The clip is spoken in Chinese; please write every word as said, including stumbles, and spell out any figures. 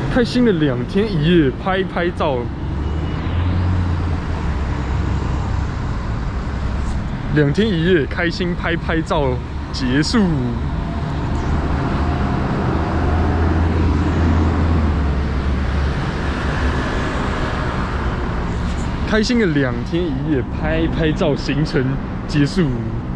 开心的两天一夜，拍拍照。两天一夜，开心拍拍照结束。开心的两天一夜，拍拍照行程结束。